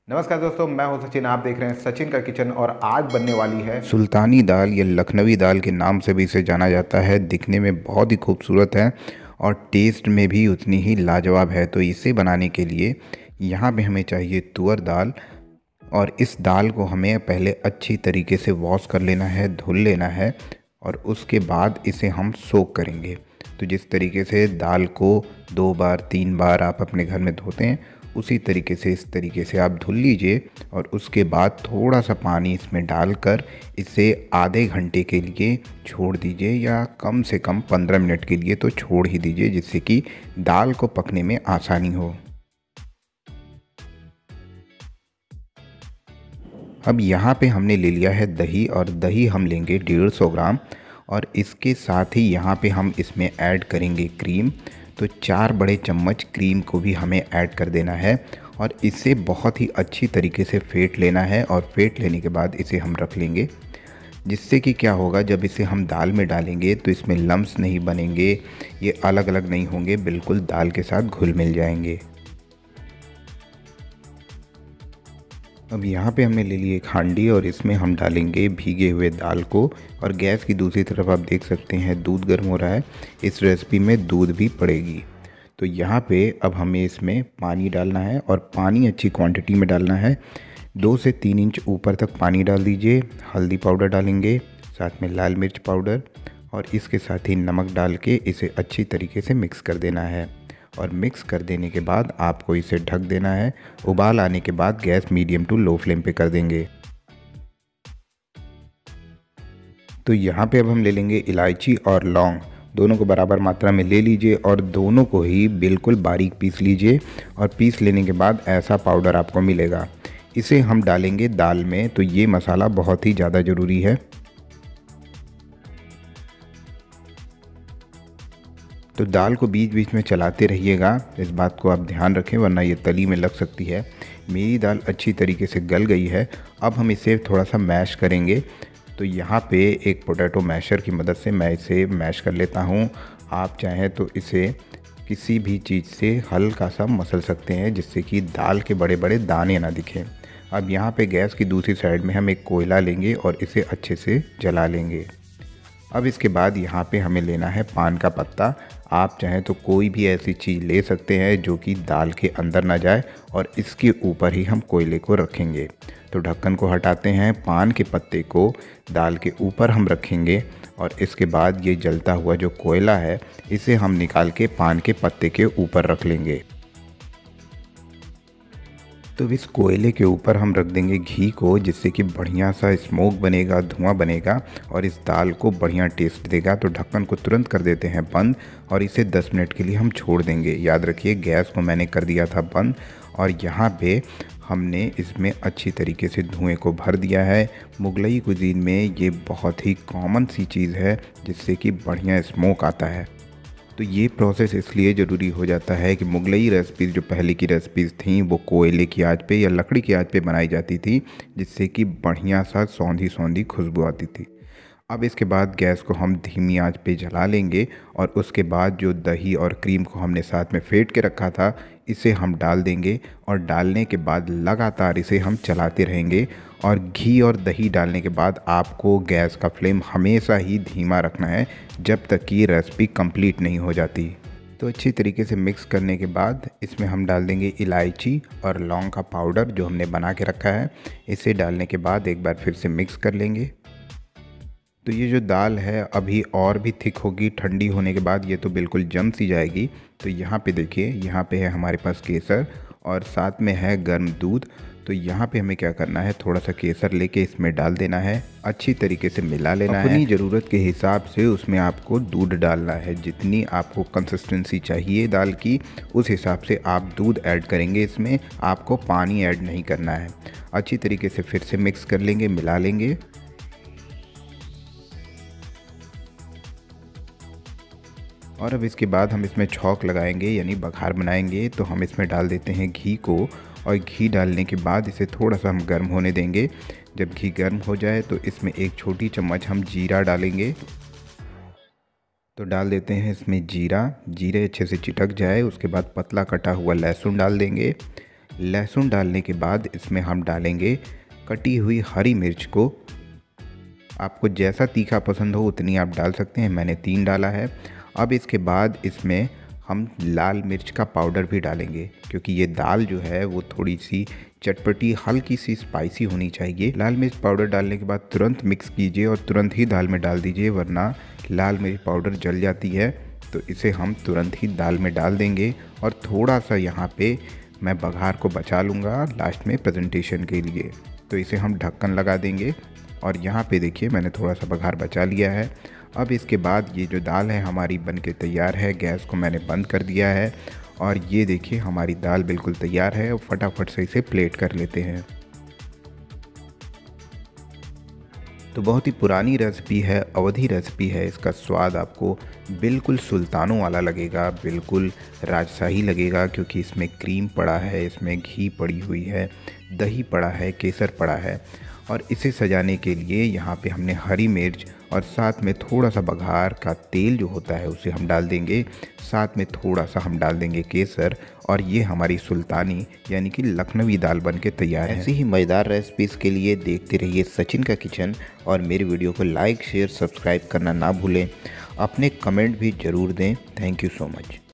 नमस्कार दोस्तों, मैं हूं सचिन। आप देख रहे हैं सचिन का किचन और आज बनने वाली है सुल्तानी दाल या लखनवी दाल के नाम से भी इसे जाना जाता है। दिखने में बहुत ही खूबसूरत है और टेस्ट में भी उतनी ही लाजवाब है। तो इसे बनाने के लिए यहाँ पे हमें चाहिए तुअर दाल और इस दाल को हमें पहले अच्छी तरीके से वॉश कर लेना है, धुल लेना है और उसके बाद इसे हम सोक करेंगे। तो जिस तरीके से दाल को 2 बार 3 बार आप अपने घर में धोते हैं, उसी तरीके से इस तरीके से आप धुल लीजिए और उसके बाद थोड़ा सा पानी इसमें डालकर इसे आधे घंटे के लिए छोड़ दीजिए या कम से कम 15 मिनट के लिए तो छोड़ ही दीजिए, जिससे कि दाल को पकने में आसानी हो। अब यहाँ पे हमने ले लिया है दही और दही हम लेंगे 150 ग्राम और इसके साथ ही यहाँ पे हम इसमें ऐड करेंगे क्रीम। तो 4 बड़े चम्मच क्रीम को भी हमें ऐड कर देना है और इसे बहुत ही अच्छी तरीके से फेंट लेना है और फेंट लेने के बाद इसे हम रख लेंगे, जिससे कि क्या होगा, जब इसे हम दाल में डालेंगे तो इसमें लम्स नहीं बनेंगे, ये अलग अलग नहीं होंगे, बिल्कुल दाल के साथ घुल मिल जाएंगे। अब यहाँ पे हमने ले ली एक हांडी और इसमें हम डालेंगे भीगे हुए दाल को और गैस की दूसरी तरफ आप देख सकते हैं दूध गर्म हो रहा है। इस रेसिपी में दूध भी पड़ेगी। तो यहाँ पे अब हमें इसमें पानी डालना है और पानी अच्छी क्वांटिटी में डालना है। 2 से 3 इंच ऊपर तक पानी डाल दीजिए। हल्दी पाउडर डालेंगे, साथ में लाल मिर्च पाउडर और इसके साथ ही नमक डाल के इसे अच्छी तरीके से मिक्स कर देना है और मिक्स कर देने के बाद आपको इसे ढक देना है। उबाल आने के बाद gas medium to low flame पे कर देंगे। तो यहाँ पे अब हम ले लेंगे इलायची और लौंग, दोनों को बराबर मात्रा में ले लीजिए और दोनों को ही बिल्कुल बारीक पीस लीजिए और पीस लेने के बाद ऐसा पाउडर आपको मिलेगा। इसे हम डालेंगे दाल में। तो ये मसाला बहुत ही ज़्यादा ज़रूरी है। तो दाल को बीच बीच में चलाते रहिएगा, इस बात को आप ध्यान रखें वरना ये तली में लग सकती है। मेरी दाल अच्छी तरीके से गल गई है। अब हम इसे थोड़ा सा मैश करेंगे। तो यहाँ पे एक पोटैटो मैशर की मदद से मैं इसे मैश कर लेता हूँ। आप चाहें तो इसे किसी भी चीज़ से हल्का सा मसल सकते हैं, जिससे कि दाल के बड़े बड़े दाने ना दिखें। अब यहाँ पे गैस की दूसरी साइड में हम एक कोयला लेंगे और इसे अच्छे से जला लेंगे। अब इसके बाद यहाँ पे हमें लेना है पान का पत्ता। आप चाहें तो कोई भी ऐसी चीज़ ले सकते हैं जो कि दाल के अंदर ना जाए और इसके ऊपर ही हम कोयले को रखेंगे। तो ढक्कन को हटाते हैं, पान के पत्ते को दाल के ऊपर हम रखेंगे और इसके बाद ये जलता हुआ जो कोयला है इसे हम निकाल के पान के पत्ते के ऊपर रख लेंगे। तो इस कोयले के ऊपर हम रख देंगे घी को, जिससे कि बढ़िया सा स्मोक बनेगा, धुआं बनेगा और इस दाल को बढ़िया टेस्ट देगा। तो ढक्कन को तुरंत कर देते हैं बंद और इसे 10 मिनट के लिए हम छोड़ देंगे। याद रखिए गैस को मैंने कर दिया था बंद और यहाँ पे हमने इसमें अच्छी तरीके से धुएं को भर दिया है। मुगलई कुजीन में ये बहुत ही कॉमन सी चीज़ है जिससे कि बढ़िया स्मोक आता है। तो ये प्रोसेस इसलिए ज़रूरी हो जाता है कि मुगलई रेसिपीज़ जो पहले की रेसिपीज़ थी वो कोयले की आंच पे या लकड़ी की आंच पे बनाई जाती थी, जिससे कि बढ़िया सा सौंधी सौंधी खुशबू आती थी। अब इसके बाद गैस को हम धीमी आंच पे जला लेंगे और उसके बाद जो दही और क्रीम को हमने साथ में फेंट के रखा था इसे हम डाल देंगे और डालने के बाद लगातार इसे हम चलाते रहेंगे। और घी और दही डालने के बाद आपको गैस का फ्लेम हमेशा ही धीमा रखना है जब तक कि रेसिपी कंप्लीट नहीं हो जाती। तो अच्छी तरीके से मिक्स करने के बाद इसमें हम डाल देंगे इलायची और लौंग का पाउडर जो हमने बना के रखा है। इसे डालने के बाद एक बार फिर से मिक्स कर लेंगे। तो ये जो दाल है अभी और भी थिक होगी, ठंडी होने के बाद ये तो बिल्कुल जम सी जाएगी। तो यहाँ पे देखिए, यहाँ पे है हमारे पास केसर और साथ में है गर्म दूध। तो यहाँ पे हमें क्या करना है, थोड़ा सा केसर लेके इसमें डाल देना है, अच्छी तरीके से मिला लेना है। अपनी ज़रूरत के हिसाब से उसमें आपको दूध डालना है। जितनी आपको कंसिस्टेंसी चाहिए दाल की उस हिसाब से आप दूध ऐड करेंगे, इसमें आपको पानी ऐड नहीं करना है। अच्छी तरीके से फिर से मिक्स कर लेंगे, मिला लेंगे। और अब इसके बाद हम इसमें छौंक लगाएंगे यानी बघार बनाएंगे। तो हम इसमें डाल देते हैं घी को और घी डालने के बाद इसे थोड़ा सा हम गर्म होने देंगे। जब घी गर्म हो जाए तो इसमें एक छोटी चम्मच हम जीरा डालेंगे। तो डाल देते हैं इसमें जीरा। जीरे अच्छे से चिटक जाए उसके बाद पतला कटा हुआ लहसुन डाल देंगे। लहसुन डालने के बाद इसमें हम डालेंगे कटी हुई हरी मिर्च को। आपको जैसा तीखा पसंद हो उतनी आप डाल सकते हैं, मैंने 3 डाला है। अब इसके बाद इसमें हम लाल मिर्च का पाउडर भी डालेंगे, क्योंकि ये दाल जो है वो थोड़ी सी चटपटी हल्की सी स्पाइसी होनी चाहिए। लाल मिर्च पाउडर डालने के बाद तुरंत मिक्स कीजिए और तुरंत ही दाल में डाल दीजिए, वरना लाल मिर्च पाउडर जल जाती है। तो इसे हम तुरंत ही दाल में डाल देंगे और थोड़ा सा यहाँ पे मैं बघार को बचा लूँगा लास्ट में प्रेजेंटेशन के लिए। तो इसे हम ढक्कन लगा देंगे और यहाँ पे देखिए मैंने थोड़ा सा बघार बचा लिया है। अब इसके बाद ये जो दाल है हमारी बनके तैयार है। गैस को मैंने बंद कर दिया है और ये देखिए हमारी दाल बिल्कुल तैयार है। और फटाफट से इसे प्लेट कर लेते हैं। तो बहुत ही पुरानी रेसिपी है, अवधी रेसिपी है। इसका स्वाद आपको बिल्कुल सुल्तानों वाला लगेगा, बिल्कुल राजशाही लगेगा, क्योंकि इसमें क्रीम पड़ा है, इसमें घी पड़ी हुई है, दही पड़ा है, केसर पड़ा है। और इसे सजाने के लिए यहाँ पे हमने हरी मिर्च और साथ में थोड़ा सा बघार का तेल जो होता है उसे हम डाल देंगे। साथ में थोड़ा सा हम डाल देंगे केसर और ये हमारी सुल्तानी यानी कि लखनवी दाल बनके तैयार है। ऐसी ही मज़ेदार रेसिपीज़ के लिए देखते रहिए सचिन का किचन और मेरी वीडियो को लाइक शेयर सब्सक्राइब करना ना भूलें। अपने कमेंट भी ज़रूर दें। Thank you so much.